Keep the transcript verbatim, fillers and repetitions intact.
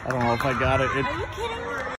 I don't know if I got it. it Are you kidding me?